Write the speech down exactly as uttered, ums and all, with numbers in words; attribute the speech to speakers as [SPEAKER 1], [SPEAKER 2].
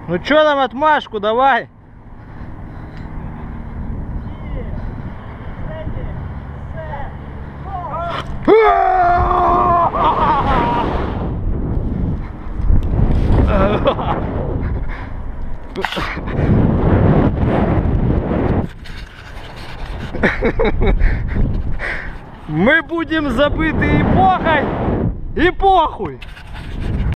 [SPEAKER 1] Ну что нам отмашку, давай. Мы будем забыты эпохой и похуй.